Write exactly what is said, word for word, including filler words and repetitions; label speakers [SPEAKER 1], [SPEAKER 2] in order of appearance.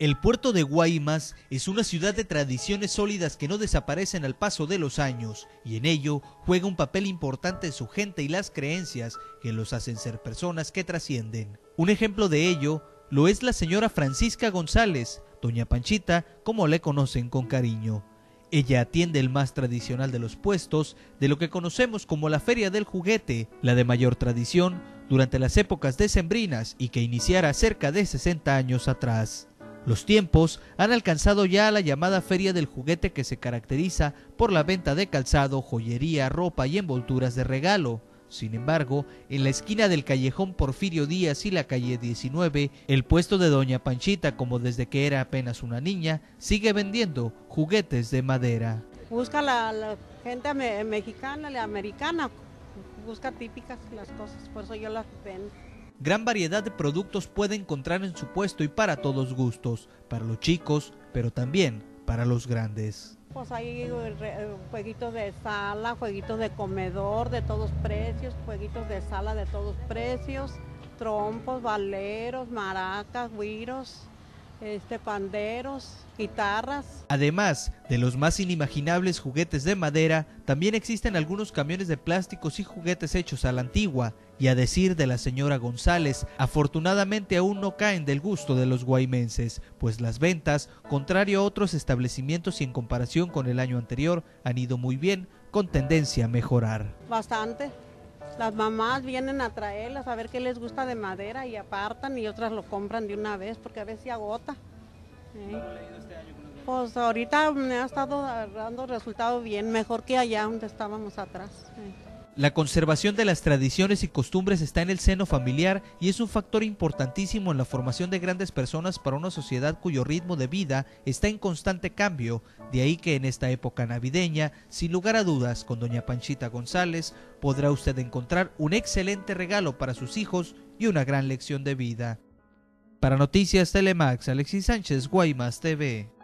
[SPEAKER 1] El puerto de Guaymas es una ciudad de tradiciones sólidas que no desaparecen al paso de los años, y en ello juega un papel importante su gente y las creencias que los hacen ser personas que trascienden. Un ejemplo de ello lo es la señora Francisca González, doña Panchita, como le conocen con cariño. Ella atiende el más tradicional de los puestos de lo que conocemos como la Feria del Juguete, la de mayor tradición durante las épocas decembrinas y que iniciara cerca de sesenta años atrás. Los tiempos han alcanzado ya a la llamada Feria del Juguete, que se caracteriza por la venta de calzado, joyería, ropa y envolturas de regalo. Sin embargo, en la esquina del callejón Porfirio Díaz y la calle diecinueve, el puesto de doña Panchita, como desde que era apenas una niña, sigue vendiendo juguetes de madera.
[SPEAKER 2] Busca la, la gente me, mexicana, la americana, busca típicas las cosas, por eso yo las vendo.
[SPEAKER 1] Gran variedad de productos puede encontrar en su puesto y para todos gustos, para los chicos, pero también para los grandes.
[SPEAKER 2] Pues hay jueguitos de sala, jueguitos de comedor de todos precios, jueguitos de sala de todos precios, trompos, valeros, maracas, güiros, este, panderos, guitarras.
[SPEAKER 1] Además de los más inimaginables juguetes de madera, también existen algunos camiones de plásticos y juguetes hechos a la antigua, y a decir de la señora González, afortunadamente aún no caen del gusto de los guaymenses, pues las ventas, contrario a otros establecimientos y en comparación con el año anterior, han ido muy bien, con tendencia a mejorar.
[SPEAKER 2] Bastante. Las mamás vienen a traerlas a ver qué les gusta de madera y apartan, y otras lo compran de una vez porque a veces se agota. ¿Eh? Pues ahorita me ha estado dando resultado bien, mejor que allá donde estábamos atrás. ¿Eh?
[SPEAKER 1] La conservación de las tradiciones y costumbres está en el seno familiar y es un factor importantísimo en la formación de grandes personas para una sociedad cuyo ritmo de vida está en constante cambio. De ahí que en esta época navideña, sin lugar a dudas, con doña Panchita González, podrá usted encontrar un excelente regalo para sus hijos y una gran lección de vida. Para Noticias Telemax, Alexis Sánchez, Guaymas T V.